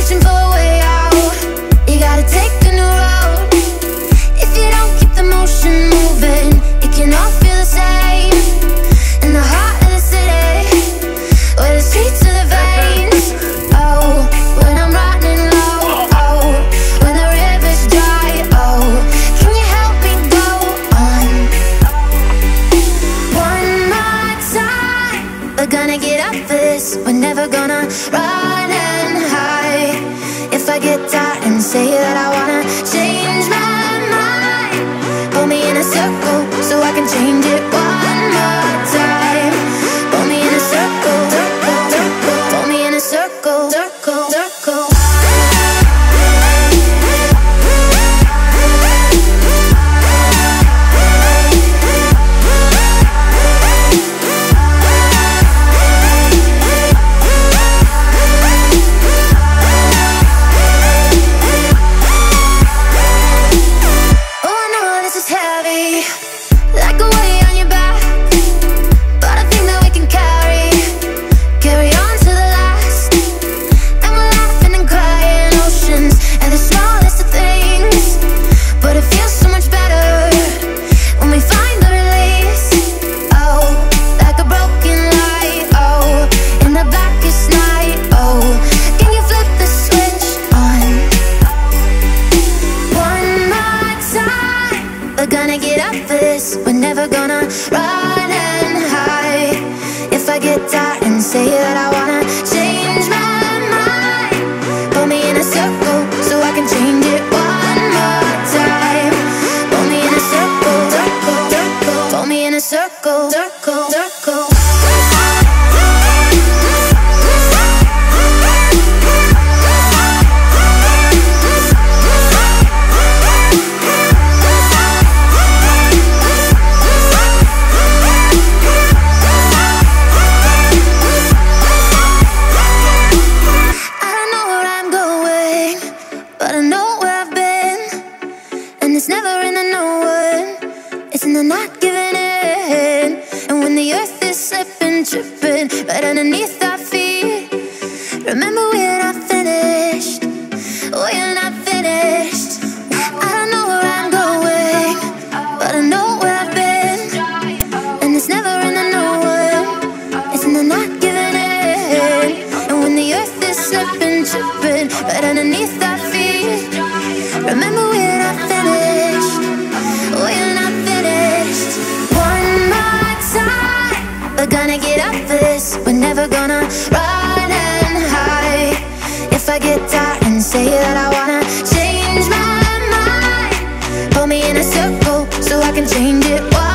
searching for a way out. You gotta take a new road. If you don't keep the motion moving, it can all feel the same. In the heart of the city, where the streets are the veins. Oh, when I'm running low. Oh, when the river's dry. Oh, can you help me go on? One more time, we're gonna get up for this. We're never gonna run and hide. If I get tired and say that I wanna change my mind, pull me in a circle so I can change it one more time. Pull me in a circle, circle, circle. Pull me in a circle, circle, circle. Like a weight on your back, but I think that we can carry on to the last. And we're laughing and crying oceans and the smallest of things. But it feels so much better when we find the release. Oh, like a broken light. Oh, in the blackest night. Oh, can you flip the switch on? One more time, we're gonna get up for this. We're never gonna run and hide. If I get tired and say that I wanna change my mind, pull me in a circle so I can change it one more time. Pull me in a circle, circle, circle. Pull me in a circle, circle, circle. But I know where I've been, and it's never in the knowing, it's in the not giving in. And when the earth is slipping, tripping right underneath our feet, remember we're not finished, we're not finished. I don't know where I'm going, but I know where I've been, and it's never in the knowing, it's in the not giving in. And when the earth is slipping, tripping right underneath our feet, remember we're not finished, we're not finished. One more time, we're gonna get up for this. We're never gonna run and hide. If I get tired and say that I wanna change my mind, pull me in a circle so I can change it.